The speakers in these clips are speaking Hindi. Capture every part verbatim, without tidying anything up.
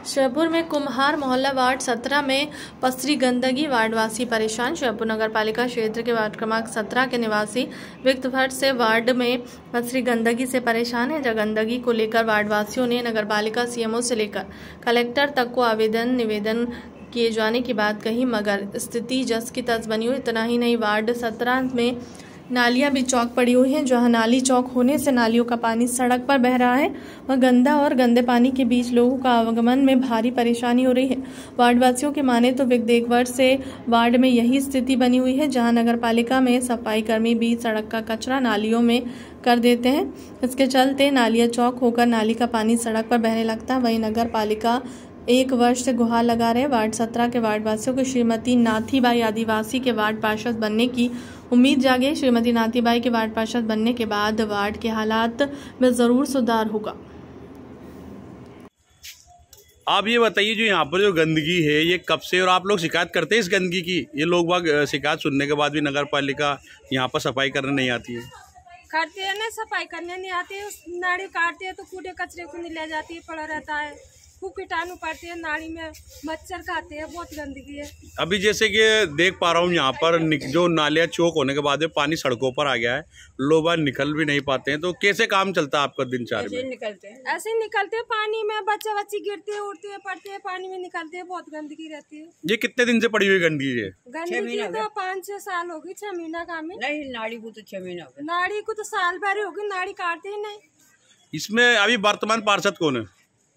श्योपुर में कुम्हार मोहल्ला वार्ड सत्रह में पसरी गंदगी, वार्डवासी परेशान। श्योपुर नगर पालिका क्षेत्र के वार्ड क्रमांक सत्रह के निवासी विक्त फर्श से वार्ड में पसरी गंदगी से परेशान है। गंदगी को लेकर वार्डवासियों ने नगर पालिका सीएमओ से लेकर कलेक्टर तक को आवेदन निवेदन किए जाने की बात कही, मगर स्थिति जस की तस बनी हुई। इतना ही नहीं, वार्ड सत्रह में नालियां भी चौक पड़ी हुई हैं, जहां नाली चौक होने से नालियों का पानी सड़क पर बह रहा है। वह गंदा और गंदे पानी के बीच लोगों का आवागमन में भारी परेशानी हो रही है। वार्डवासियों की माने तो विगत एक वर्ष से वार्ड में यही स्थिति बनी हुई है, जहां नगर पालिका में सफाई कर्मी भी सड़क का कचरा नालियों में कर देते हैं। इसके चलते नालियां चौक होकर नाली का पानी सड़क पर बहने लगता है। वहीं नगर पालिका एक वर्ष से गुहार लगा रहे वार्ड सत्रह के वार्डवासियों को श्रीमती नाथीबाई आदिवासी के वार्ड पार्षद बनने की उम्मीद जागे। श्रीमती नाथीबाई के वार्ड पार्षद बनने के बाद वार्ड के हालात में जरूर सुधार होगा। आप ये बताइए, जो यहाँ पर जो गंदगी है ये कब से, और आप लोग शिकायत करते हैं इस गंदगी की? ये लोग बाग शिकायत सुनने के बाद भी नगर पालिका यहाँ पर सफाई करने नहीं आती है? करते हैं ना, सफाई करने नहीं आती है। नाली काटते हैं तो कूड़े कचरे को नहीं ले जाती है, पड़ा रहता है। खूब कीटाणु पड़ते हैं नाली में, मच्छर खाते हैं, बहुत गंदगी है। अभी जैसे कि देख पा रहा हूँ यहाँ पर जो नालियाँ चौक होने के बाद पानी सड़कों पर आ गया है, लोग बाहर निकल भी नहीं पाते हैं, तो कैसे काम चलता है आपका दिनचर्या में? निकलते हैं ऐसे ही निकलते हैं पानी में, बच्चे बच्चे गिरते हैं, उड़ते हैं, पड़ते हैं, पानी में निकलते हैं, बहुत गंदगी रहती है। ये कितने दिन से पड़ी हुई गंदगी है? गंदगी तो पाँच छह साल होगी, छह महीना का में नहीं, नाड़ी को तो छह महीना नाड़ी को तो साल भर होगी, नाड़ी काटते ही नहीं। इसमें अभी वर्तमान पार्षद कौन है?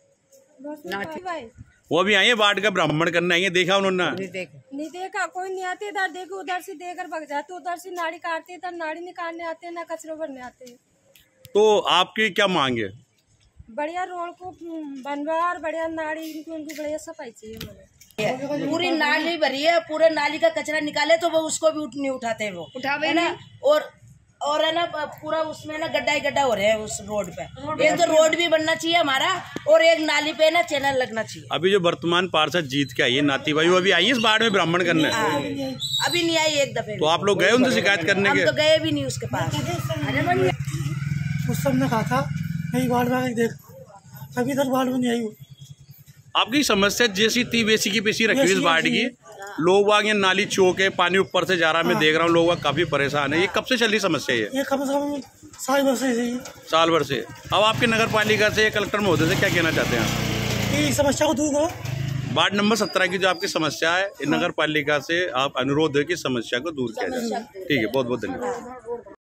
वो अभी आए वार्ड का भ्रमण करने आई है, देखा उन्होंने? नहीं देखा, नहीं देखा, कोई नहीं आते इधर, देखो उधर से देकर भग जाते, उधर से नाड़ी काटते, इधर नाड़ी निकालने आते हैं, ना कचरे भरने आते हैं। तो आपकी क्या मांग है? बढ़िया रोड को बनवा और बढ़िया नाड़ी इनको इनको बढ़िया सफाई चाहिए मुझे। पूरी नाली भरी है, पूरे नाली का कचरा निकाले तो वो उसको भी उठ नहीं उठाते, वो उठावे ना। और और है ना, पूरा उसमें ना गड्ढा ही गड्ढा हो रहे हैं उस रोड पे। एक तो रोड भी बनना चाहिए हमारा, और एक नाली पे ना चैनल लगना चाहिए। अभी जो वर्तमान पार्षद जीत के आई है नाथीबाई, वो अभी आई है इस वार्ड में भ्रमण करने? अभी नहीं आई एक दफे। तो आप लोग गए उनसे शिकायत करने के? हम तो गए भी नहीं उसके पास। उस सबने कहा था नहीं वार्ड में देख, अभी तक वार्ड में नहीं आई। आपकी समस्या जैसी थी वैसी की वैसी रखी इस वार्ड की। लोग वाग ये नाली चौक है, पानी ऊपर से जा रहा है, मैं देख रहा हूँ लोग वाग काफी परेशान है। ये कब से चल रही समस्या है? ये कम से कम साल भर से साल भर से। अब आपके नगर पालिका से, कलेक्टर महोदय से क्या कहना चाहते हैं आप? ये समस्या को दूर करो। वार्ड नंबर सत्रह की जो आपकी समस्या है, नगर पालिका से आप अनुरोध है कि समस्या को दूर किया जाए। ठीक है, बहुत बहुत धन्यवाद।